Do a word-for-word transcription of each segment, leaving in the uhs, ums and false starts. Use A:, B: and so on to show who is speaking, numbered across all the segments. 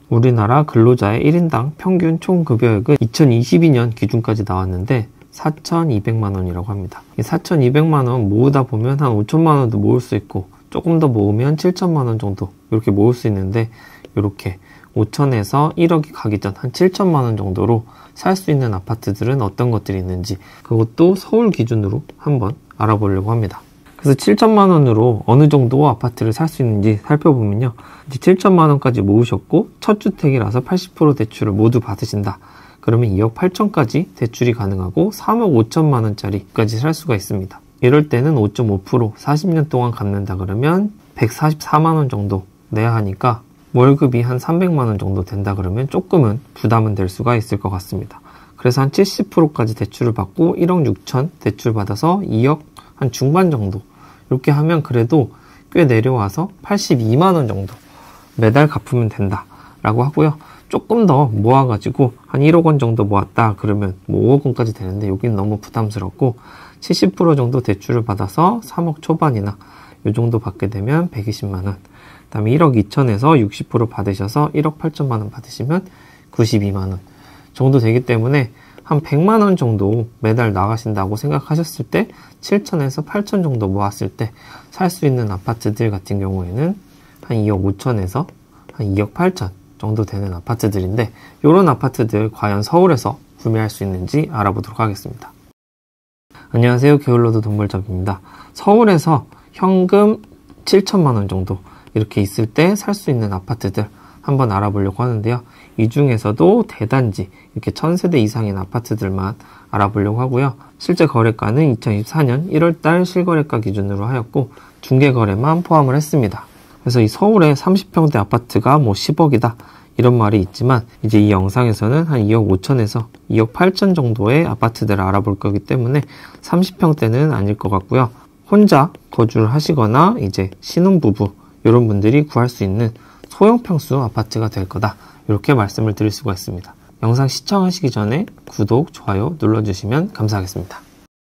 A: 우리나라 근로자의 일 인당 평균 총급여액은 이천이십이 년 기준까지 나왔는데 사천이백만 원이라고 합니다. 이 사천이백만 원 모으다 보면 한 오천만 원도 모을 수 있고 조금 더 모으면 칠천만 원 정도 이렇게 모을 수 있는데, 이렇게 오천에서 일억이 가기 전 한 칠천만 원 정도로 살 수 있는 아파트들은 어떤 것들이 있는지, 그것도 서울 기준으로 한번 알아보려고 합니다. 그래서 칠천만 원으로 어느 정도 아파트를 살 수 있는지 살펴보면요, 이제 칠천만 원까지 모으셨고 첫 주택이라서 팔십 퍼센트 대출을 모두 받으신다. 그러면 이억 팔천까지 대출이 가능하고 삼억 오천만 원짜리까지 살 수가 있습니다. 이럴 때는 오 점 오 퍼센트 사십 년 동안 갚는다 그러면 백사십사만 원 정도 내야 하니까 월급이 한 삼백만 원 정도 된다 그러면 조금은 부담은 될 수가 있을 것 같습니다. 그래서 한 칠십 퍼센트까지 대출을 받고 일억 육천 대출 받아서 이억 한 중반 정도 이렇게 하면 그래도 꽤 내려와서 팔십이만 원 정도 매달 갚으면 된다 라고 하고요. 조금 더 모아가지고 한 일억 원 정도 모았다 그러면 뭐 오억 원까지 되는데 여기는 너무 부담스럽고 칠십 퍼센트 정도 대출을 받아서 삼억 초반이나 이 정도 받게 되면 백이십만 원, 그 다음에 일억 이천에서 육십 퍼센트 받으셔서 일억 팔천만 원 받으시면 구십이만 원 정도 되기 때문에 한 백만 원 정도 매달 나가신다고 생각하셨을 때 칠천에서 팔천 정도 모았을 때 살 수 있는 아파트들 같은 경우에는 한 이억 오천에서 한 이억 팔천 정도 되는 아파트들인데, 이런 아파트들 과연 서울에서 구매할 수 있는지 알아보도록 하겠습니다. 안녕하세요, 게을러도 동물잡입니다. 서울에서 현금 칠천만 원 정도 이렇게 있을 때 살 수 있는 아파트들 한번 알아보려고 하는데요. 이 중에서도 대단지 이렇게 천 세대 이상인 아파트들만 알아보려고 하고요. 실제 거래가는 이천이십사 년 일월 달 실거래가 기준으로 하였고 중개거래만 포함을 했습니다. 그래서 이 서울의 삼십 평대 아파트가 뭐 십억이다 이런 말이 있지만, 이제 이 영상에서는 한 이억 오천에서 이억 팔천 정도의 아파트들을 알아볼 거기 때문에 삼십 평대는 아닐 것 같고요. 혼자 거주를 하시거나 이제 신혼부부 이런 분들이 구할 수 있는 소형 평수 아파트가 될 거다, 이렇게 말씀을 드릴 수가 있습니다. 영상 시청하시기 전에 구독, 좋아요 눌러주시면 감사하겠습니다.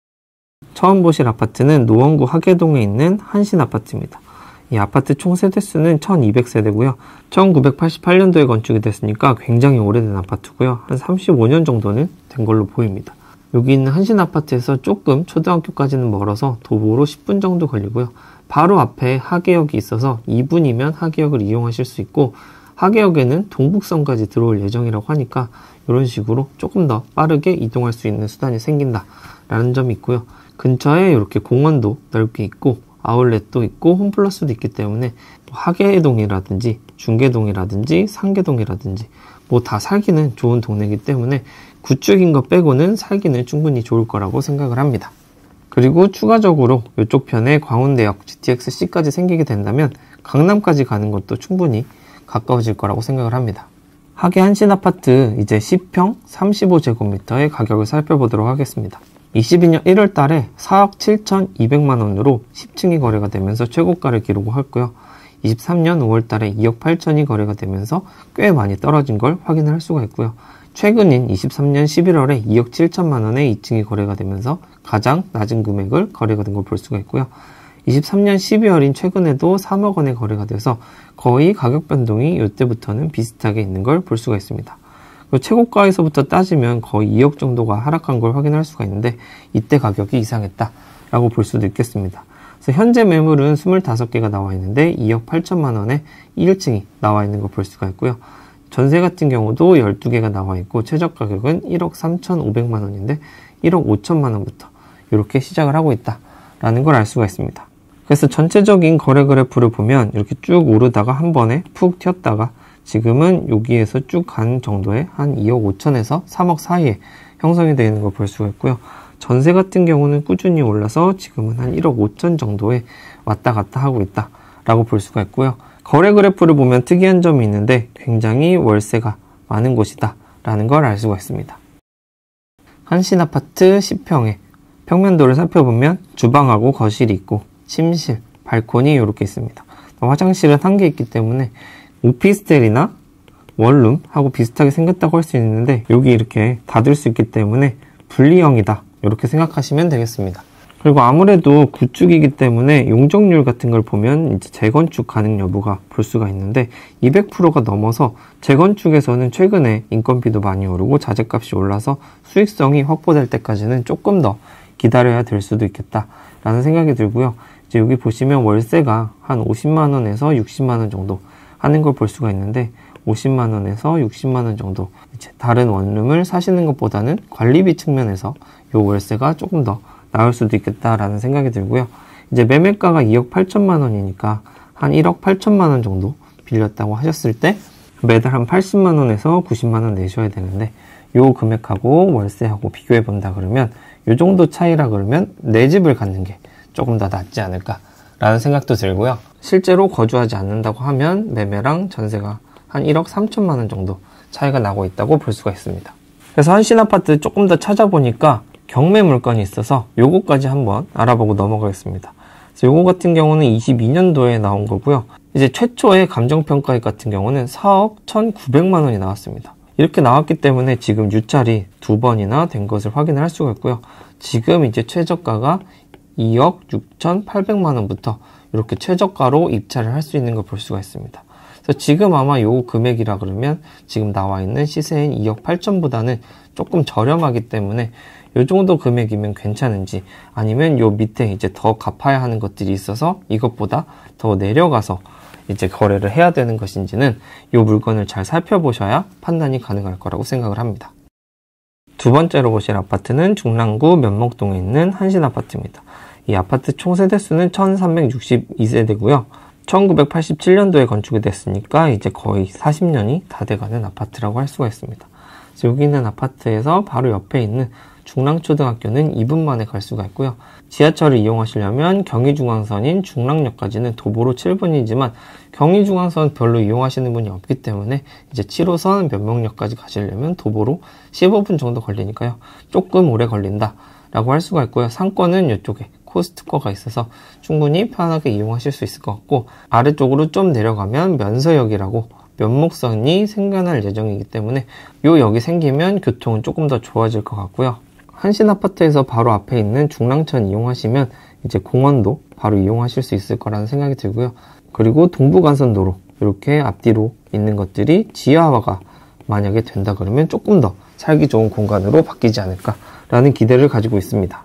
A: 처음 보실 아파트는 노원구 하계동에 있는 한신아파트입니다. 이 아파트 총 세대수는 천이백 세대고요. 천구백팔십팔 년도에 건축이 됐으니까 굉장히 오래된 아파트고요. 한 삼십오 년 정도는 된 걸로 보입니다. 여기 있는 한신아파트에서 조금 초등학교까지는 멀어서 도보로 십 분 정도 걸리고요. 바로 앞에 하계역이 있어서 이 분이면 하계역을 이용하실 수 있고, 하계역에는 동북선까지 들어올 예정이라고 하니까 이런 식으로 조금 더 빠르게 이동할 수 있는 수단이 생긴다 라는 점이 있고요. 근처에 이렇게 공원도 넓게 있고 아울렛도 있고 홈플러스도 있기 때문에 하계동이라든지 중계동이라든지 상계동이라든지 뭐 다 살기는 좋은 동네이기 때문에 구축인 것 빼고는 살기는 충분히 좋을 거라고 생각을 합니다. 그리고 추가적으로 이쪽 편에 광운대역 지티엑스씨까지 생기게 된다면 강남까지 가는 것도 충분히 가까워질 거라고 생각을 합니다. 하계 한신아파트 이제 십 평 삼십오 제곱미터의 가격을 살펴보도록 하겠습니다. 이십이 년 일월 달에 사억 칠천이백만 원으로 십 층이 거래가 되면서 최고가를 기록했고요. 이십삼 년 오월 달에 이억 팔천이 거래가 되면서 꽤 많이 떨어진 걸 확인을 할 수가 있고요. 최근인 이십삼 년 십일월에 이억 칠천만 원에 이 층이 거래가 되면서 가장 낮은 금액을 거래가 된 걸 볼 수가 있고요. 이십삼 년 십이월인 최근에도 삼억 원에 거래가 돼서 거의 가격 변동이 이때부터는 비슷하게 있는 걸 볼 수가 있습니다. 최고가에서부터 따지면 거의 이억 정도가 하락한 걸 확인할 수가 있는데, 이때 가격이 이상했다라고 볼 수도 있겠습니다. 그래서 현재 매물은 이십오 개가 나와 있는데 이억 팔천만 원에 일 층이 나와 있는 걸 볼 수가 있고요. 전세 같은 경우도 열두 개가 나와 있고 최저 가격은 일억 삼천오백만 원인데 일억 오천만 원부터 이렇게 시작을 하고 있다라는 걸 알 수가 있습니다. 그래서 전체적인 거래 그래프를 보면 이렇게 쭉 오르다가 한 번에 푹 튀었다가 지금은 여기에서 쭉 간 정도의 한 이억 오천에서 삼억 사이에 형성이 되어 있는 걸 볼 수가 있고요. 전세 같은 경우는 꾸준히 올라서 지금은 한 일억 오천 정도에 왔다 갔다 하고 있다라고 볼 수가 있고요. 거래 그래프를 보면 특이한 점이 있는데 굉장히 월세가 많은 곳이다 라는 걸 알 수가 있습니다. 한신아파트 십 평의 평면도를 살펴보면 주방하고 거실이 있고 침실, 발코니 이렇게 있습니다. 화장실은 한 개 있기 때문에 오피스텔이나 원룸하고 비슷하게 생겼다고 할 수 있는데, 여기 이렇게 닫을 수 있기 때문에 분리형이다 이렇게 생각하시면 되겠습니다. 그리고 아무래도 구축이기 때문에 용적률 같은 걸 보면 이제 재건축 가능 여부가 볼 수가 있는데 이백 퍼센트가 넘어서 재건축에서는 최근에 인건비도 많이 오르고 자재값이 올라서 수익성이 확보될 때까지는 조금 더 기다려야 될 수도 있겠다라는 생각이 들고요. 이제 여기 보시면 월세가 한 오십만 원에서 육십만 원 정도 하는 걸 볼 수가 있는데 오십만 원에서 육십만 원 정도 이제 다른 원룸을 사시는 것보다는 관리비 측면에서 이 월세가 조금 더 나을 수도 있겠다라는 생각이 들고요. 이제 매매가가 이억 팔천만 원이니까 한 일억 팔천만 원 정도 빌렸다고 하셨을 때 매달 한 팔십만 원에서 구십만 원 내셔야 되는데 요 금액하고 월세하고 비교해 본다 그러면 요 정도 차이라 그러면 내 집을 갖는 게 조금 더 낫지 않을까라는 생각도 들고요. 실제로 거주하지 않는다고 하면 매매랑 전세가 한 일억 삼천만 원 정도 차이가 나고 있다고 볼 수가 있습니다. 그래서 한신아파트 조금 더 찾아보니까 경매 물건이 있어서 요거까지 한번 알아보고 넘어가겠습니다. 그래서 요거 같은 경우는 이십이 년도에 나온 거고요. 이제 최초의 감정평가액 같은 경우는 사억 천구백만 원이 나왔습니다. 이렇게 나왔기 때문에 지금 유찰이 두 번이나 된 것을 확인을 할 수가 있고요. 지금 이제 최저가가 이억 육천팔백만 원부터 이렇게 최저가로 입찰을 할 수 있는 걸 볼 수가 있습니다. 그래서 지금 아마 요 금액이라 그러면 지금 나와 있는 시세인 이억 팔천보다는 조금 저렴하기 때문에 요 정도 금액이면 괜찮은지 아니면 요 밑에 이제 더 갚아야 하는 것들이 있어서 이것보다 더 내려가서 이제 거래를 해야 되는 것인지는 요 물건을 잘 살펴보셔야 판단이 가능할 거라고 생각을 합니다. 두 번째로 보실 아파트는 중랑구 면목동에 있는 한신아파트입니다. 이 아파트 총 세대수는 천삼백육십이 세대고요. 천구백팔십칠 년도에 건축이 됐으니까 이제 거의 사십 년이 다 돼가는 아파트라고 할 수가 있습니다. 그래서 여기 있는 아파트에서 바로 옆에 있는 중랑초등학교는 이 분 만에 갈 수가 있고요. 지하철을 이용하시려면 경의중앙선인 중랑역까지는 도보로 칠 분이지만 경의중앙선 별로 이용하시는 분이 없기 때문에 이제 칠 호선 면목역까지 가시려면 도보로 십오 분 정도 걸리니까요. 조금 오래 걸린다 라고 할 수가 있고요. 상권은 이쪽에 코스트코가 있어서 충분히 편하게 이용하실 수 있을 것 같고 아래쪽으로 좀 내려가면 면서역이라고 면목선이 생겨날 예정이기 때문에 요 역이 생기면 교통은 조금 더 좋아질 것 같고요. 한신아파트에서 바로 앞에 있는 중랑천 이용하시면 이제 공원도 바로 이용하실 수 있을 거라는 생각이 들고요. 그리고 동부간선도로 이렇게 앞뒤로 있는 것들이 지하화가 만약에 된다 그러면 조금 더 살기 좋은 공간으로 바뀌지 않을까라는 기대를 가지고 있습니다.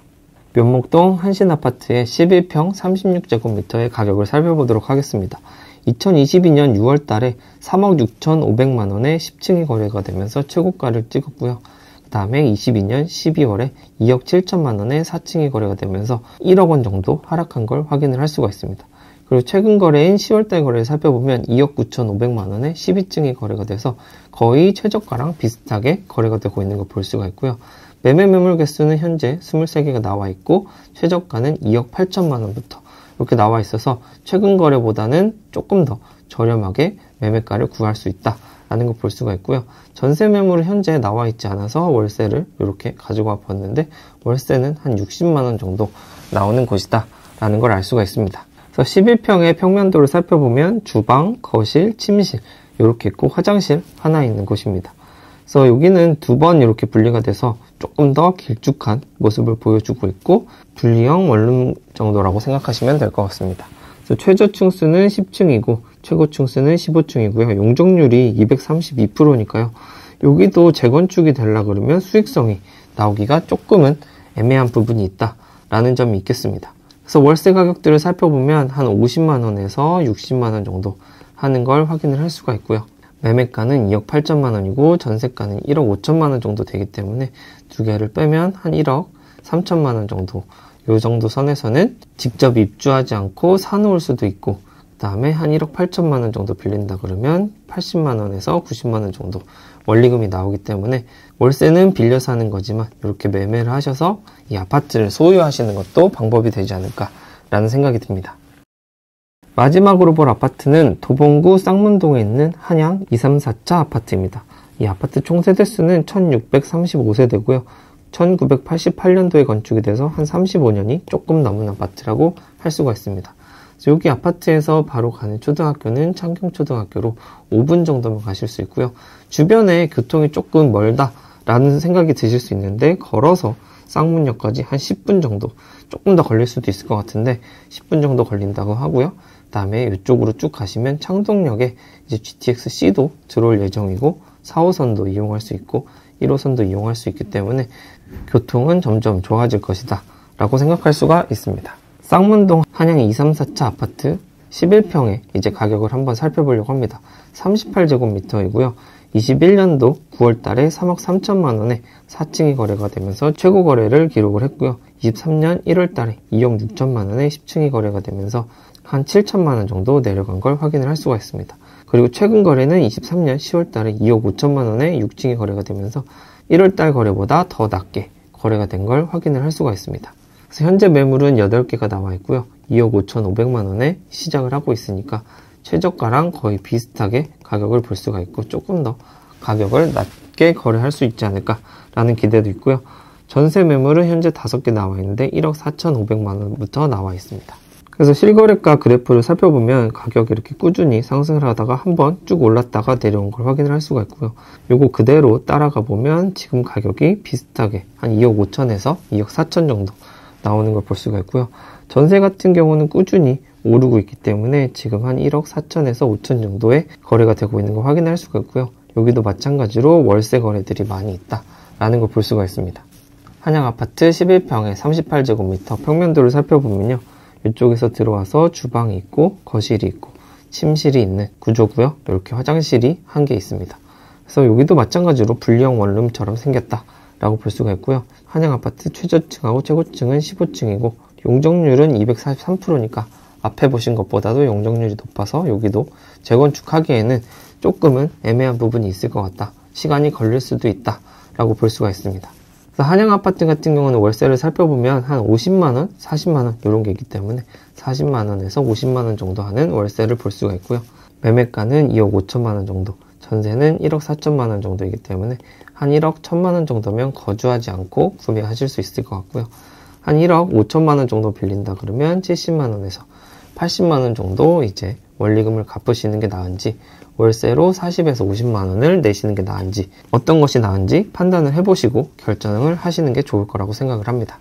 A: 면목동 한신아파트의 십일 평 삼십육 제곱미터의 가격을 살펴보도록 하겠습니다. 이천이십이 년 유월 달에 삼억 육천오백만 원에 십 층이 거래가 되면서 최고가를 찍었고요. 그 다음에 이십이 년 십이월에 이억 칠천만 원에 사 층이 거래가 되면서 일억 원 정도 하락한 걸 확인을 할 수가 있습니다. 그리고 최근 거래인 시월 달 거래를 살펴보면 이억 구천오백만 원에 십이 층이 거래가 돼서 거의 최저가랑 비슷하게 거래가 되고 있는 걸 볼 수가 있고요. 매매 매물 개수는 현재 이십삼 개가 나와 있고 최저가는 이억 팔천만 원부터 이렇게 나와 있어서 최근 거래보다는 조금 더 저렴하게 매매가를 구할 수 있다라는 걸 볼 수가 있고요. 전세 매물은 현재 나와 있지 않아서 월세를 이렇게 가지고 와 봤는데 월세는 한 육십만 원 정도 나오는 곳이다 라는 걸 알 수가 있습니다. 그래서 십일 평의 평면도를 살펴보면 주방, 거실, 침실 이렇게 있고 화장실 하나 있는 곳입니다. 그래서 여기는 두 번 이렇게 분리가 돼서 조금 더 길쭉한 모습을 보여주고 있고 분리형 원룸 정도라고 생각하시면 될 것 같습니다. 그래서 최저층 수는 십 층이고 최고층 수는 십오 층이고요. 용적률이 이백삼십이 퍼센트니까요. 여기도 재건축이 되려 그러면 수익성이 나오기가 조금은 애매한 부분이 있다라는 점이 있겠습니다. 그래서 월세 가격들을 살펴보면 한 오십만 원에서 육십만 원 정도 하는 걸 확인을 할 수가 있고요. 매매가는 이억 팔천만 원이고 전세가는 일억 오천만 원 정도 되기 때문에 두 개를 빼면 한 일억 삼천만 원 정도 요 정도 선에서는 직접 입주하지 않고 사놓을 수도 있고 그 다음에 한 일억 팔천만 원 정도 빌린다 그러면 팔십만 원에서 구십만 원 정도 원리금이 나오기 때문에 월세는 빌려 사는 거지만 이렇게 매매를 하셔서 이 아파트를 소유하시는 것도 방법이 되지 않을까라는 생각이 듭니다. 마지막으로 볼 아파트는 도봉구 쌍문동에 있는 한양 이삼사차 아파트입니다. 이 아파트 총 세대수는 천육백삼십오 세대고요. 천구백팔십팔 년도에 건축이 돼서 한 삼십오 년이 조금 넘은 아파트라고 할 수가 있습니다. 여기 아파트에서 바로 가는 초등학교는 창경초등학교로 오 분 정도면 가실 수 있고요. 주변에 교통이 조금 멀다라는 생각이 드실 수 있는데 걸어서 쌍문역까지 한 십 분 정도 조금 더 걸릴 수도 있을 것 같은데 십 분 정도 걸린다고 하고요. 그 다음에 이쪽으로 쭉 가시면 창동역에 이제 지티엑스씨도 들어올 예정이고 사 호선도 이용할 수 있고 일 호선도 이용할 수 있기 때문에 교통은 점점 좋아질 것이다 라고 생각할 수가 있습니다. 쌍문동 한양 이, 삼, 사 차 아파트 십일 평에 이제 가격을 한번 살펴보려고 합니다. 삼십팔 제곱미터이고요. 이십일 년도 구월 달에 삼억 삼천만 원에 사 층이 거래가 되면서 최고 거래를 기록을 했고요. 이십삼 년 일월 달에 이억 육천만 원에 십 층이 거래가 되면서 한 칠천만 원 정도 내려간 걸 확인을 할 수가 있습니다. 그리고 최근 거래는 이십삼 년 시월 달에 이억 오천만 원에 육 층이 거래가 되면서 일월 달 거래보다 더 낮게 거래가 된 걸 확인을 할 수가 있습니다. 그래서 현재 매물은 여덟 개가 나와 있고요. 이억 오천오백만 원에 시작을 하고 있으니까 최저가랑 거의 비슷하게 가격을 볼 수가 있고 조금 더 가격을 낮게 거래할 수 있지 않을까라는 기대도 있고요. 전세 매물은 현재 다섯 개 나와 있는데 일억 사천오백만 원부터 나와 있습니다. 그래서 실거래가 그래프를 살펴보면 가격이 이렇게 꾸준히 상승을 하다가 한번 쭉 올랐다가 내려온 걸 확인을 할 수가 있고요. 요거 그대로 따라가 보면 지금 가격이 비슷하게 한 이억 오천에서 이억 사천 정도 나오는 걸 볼 수가 있고요. 전세 같은 경우는 꾸준히 오르고 있기 때문에 지금 한 일억 사천에서 오천 정도의 거래가 되고 있는 걸 확인할 수가 있고요. 여기도 마찬가지로 월세 거래들이 많이 있다라는 걸 볼 수가 있습니다. 한양 아파트 십일 평에 삼십팔 제곱미터 평면도를 살펴보면요. 이쪽에서 들어와서 주방이 있고 거실이 있고 침실이 있는 구조고요. 이렇게 화장실이 한 개 있습니다. 그래서 여기도 마찬가지로 분리형 원룸처럼 생겼다라고 볼 수가 있고요. 한양 아파트 최저층하고 최고층은 십오 층이고 용적률은 이백사십삼 퍼센트니까 앞에 보신 것보다도 용적률이 높아서 여기도 재건축하기에는 조금은 애매한 부분이 있을 것 같다. 시간이 걸릴 수도 있다 라고 볼 수가 있습니다. 그래서 한양 아파트 같은 경우는 월세를 살펴보면 한 오십만 원, 사십만 원 이런 게 있기 때문에 사십만 원에서 오십만 원 정도 하는 월세를 볼 수가 있고요. 매매가는 이억 오천만 원 정도, 전세는 일억 사천만 원 정도이기 때문에 한 일억 천만 원 정도면 거주하지 않고 구매하실 수 있을 것 같고요. 한 일억 오천만 원 정도 빌린다 그러면 칠십만 원에서 팔십만 원 정도 이제 원리금을 갚으시는 게 나은지 월세로 사십에서 오십만 원을 내시는 게 나은지 어떤 것이 나은지 판단을 해보시고 결정을 하시는 게 좋을 거라고 생각을 합니다.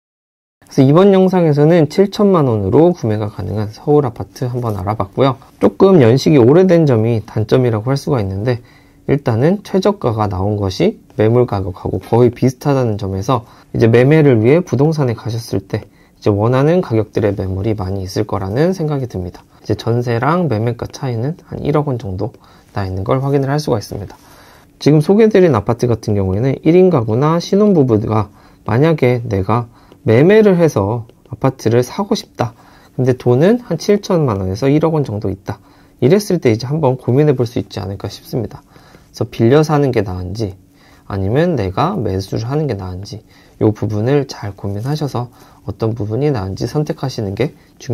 A: 그래서 이번 영상에서는 칠천만 원으로 구매가 가능한 서울 아파트 한번 알아봤고요. 조금 연식이 오래된 점이 단점이라고 할 수가 있는데 일단은 최저가가 나온 것이 매물 가격하고 거의 비슷하다는 점에서 이제 매매를 위해 부동산에 가셨을 때 이제 원하는 가격들의 매물이 많이 있을 거라는 생각이 듭니다. 이제 전세랑 매매가 차이는 한 일억 원 정도 나 있는 걸 확인을 할 수가 있습니다. 지금 소개해드린 아파트 같은 경우에는 일 인 가구나 신혼부부가 만약에 내가 매매를 해서 아파트를 사고 싶다. 근데 돈은 한 칠천만 원에서 일억 원 정도 있다. 이랬을 때 이제 한번 고민해 볼 수 있지 않을까 싶습니다. 그래서 빌려 사는 게 나은지 아니면 내가 매수를 하는 게 나은지 이 부분을 잘 고민하셔서 어떤 부분이 나은지 선택하시는 게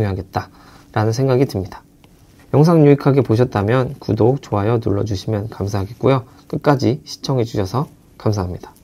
A: 중요하겠다라는 생각이 듭니다. 영상 유익하게 보셨다면 구독, 좋아요 눌러주시면 감사하겠고요. 끝까지 시청해 주셔서 감사합니다.